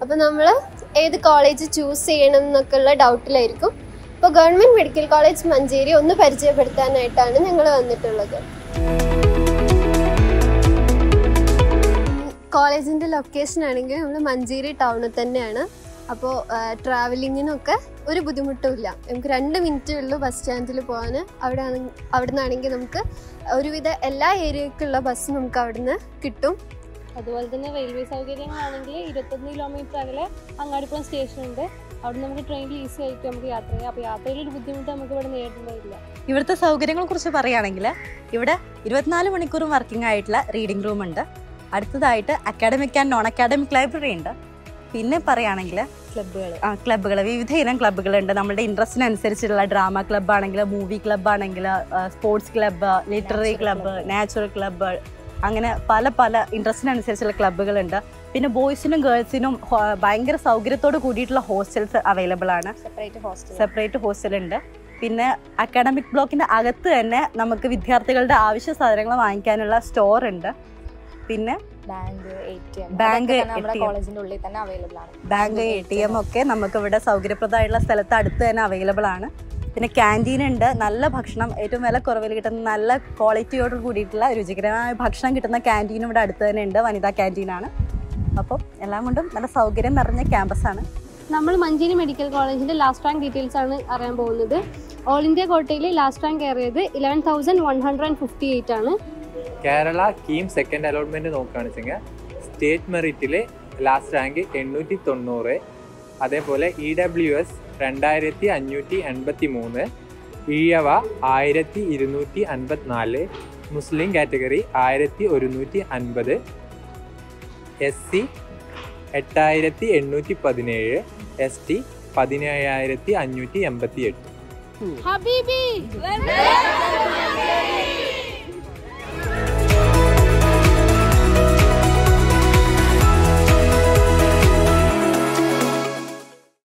അപ്പോൾ നമ്മൾ ഏത് കോളേജ് ചൂസ് ചെയ്യണം എന്നൊക്കെയുള്ള ഡൗട്ടിലായിരിക്കും. അപ്പോൾ ഗവൺമെൻറ് മെഡിക്കൽ കോളേജ് മഞ്ചേരി ഒന്ന് പരിചയപ്പെടുത്താനായിട്ടാണ് ഞങ്ങൾ വന്നിട്ടുള്ളത്. കോളേജിൻ്റെ ലൊക്കേഷൻ ആണെങ്കിൽ നമ്മൾ മഞ്ചേരി ടൗണിൽ തന്നെയാണ്. അപ്പോൾ ട്രാവലിങ്ങിനൊക്കെ ഒരു ബുദ്ധിമുട്ടുമില്ല. നമുക്ക് 2 മിനിറ്റേ ഉള്ളൂ ബസ് സ്റ്റാൻഡിൽ പോകാൻ. അവിടെ നിന്നാണെങ്കിൽ നമുക്ക് ഒരുവിധ എല്ലാ ഏരിയയ്ക്കുള്ള ബസ് നമുക്ക് അവിടുന്ന് കിട്ടും. അതുപോലെ തന്നെ റെയിൽവേ സൗകര്യങ്ങളാണെങ്കിൽ 21 കിലോമീറ്റർ അകലെ അങ്ങാടിപ്പുറം സ്റ്റേഷൻ ഉണ്ട്. അവിടെ നമുക്ക് ട്രെയിനിൽ ഈസി ആയിട്ട് നമുക്ക് യാത്ര ചെയ്യാം. അപ്പോൾ യാത്രയിലൊരു ബുദ്ധിമുട്ട് നമുക്ക് ഇവിടെ നേരിടുന്നില്ല. ഇവിടുത്തെ സൗകര്യങ്ങളെ കുറിച്ച് പറയുകയാണെങ്കിൽ ഇവിടെ 24 മണിക്കൂറും വർക്കിംഗ് ആയിട്ടുള്ള റീഡിംഗ് റൂം ഉണ്ട്. അടുത്തതായിട്ട് academic and non academic library ഉണ്ട്. പിന്നെ പറയുകയാണെങ്കിൽ ക്ലബ്ബുകൾ വിവിധ ഇനം ക്ലബ്ബുകളുണ്ട്. നമ്മുടെ ഇൻട്രസ്റ്റിനനുസരിച്ചുള്ള ഡ്രാമ ക്ലബ്ബ് ആണെങ്കിൽ, മൂവി ക്ലബ്ബ് ആണെങ്കിൽ, sports club, literary club, natural club, അങ്ങനെ പല ഇൻട്രസ്റ്റിനനുസരിച്ചുള്ള ക്ലബ്ബുകളുണ്ട്. പിന്നെ ബോയ്സിനും ഗേൾസിനും ഭയങ്കര സൗകര്യത്തോട് കൂടിയിട്ടുള്ള ഹോസ്റ്റൽസ് അവൈലബിൾ ആണ്. സെപ്പറേറ്റ് ഹോസ്റ്റലുണ്ട്. പിന്നെ അക്കാഡമിക് ബ്ലോക്കിൻ്റെ അകത്ത് തന്നെ നമുക്ക് വിദ്യാർത്ഥികളുടെ ആവശ്യ സാധനങ്ങൾ വാങ്ങിക്കാനുള്ള സ്റ്റോർ ഉണ്ട്. പിന്നെ ബാങ്ക് ATM ഒക്കെ നമുക്ക് ഇവിടെ സൗകര്യപ്രദമായിട്ടുള്ള സ്ഥലത്ത് അടുത്ത് തന്നെ അവൈലബിൾ ആണ്. പിന്നെ ക്യാൻറ്റീൻ ഉണ്ട്. നല്ല ഭക്ഷണം, ഏറ്റവും വില കുറവിൽ കിട്ടുന്ന നല്ല ക്വാളിറ്റിയോട് കൂടിയിട്ടുള്ള രുചികരമായ ഭക്ഷണം കിട്ടുന്ന ക്യാൻറ്റീനും ഇവിടെ അടുത്ത് തന്നെ ഉണ്ട്. വനിതാ ക്യാൻറ്റീനാണ്. അപ്പം എല്ലാം കൊണ്ടും നല്ല സൗകര്യം നിറഞ്ഞ ക്യാമ്പസാണ്. നമ്മൾ മഞ്ചേരി മെഡിക്കൽ കോളേജിൻ്റെ ലാസ്റ്റ് റാങ്ക് ഡീറ്റെയിൽസ് ആണ് അറിയാൻ പോകുന്നത്. ഓൾ ഇന്ത്യ കോട്ടയിൽ ലാസ്റ്റ് റാങ്ക് കയറിയത് 11,158 ആണ്. കേരള കീം സെക്കൻഡ് അലോട്ട്മെൻറ്റ് നോക്കുകയാണെന്ന് വെച്ചെങ്കിൽ സ്റ്റേറ്റ് മെറിറ്റിൽ ലാസ്റ്റ് റാങ്ക് 890. അതേപോലെ EWS 2583, ഈഴവ 1254, മുസ്ലിം കാറ്റഗറി 1150, SC 8817, ST 17588.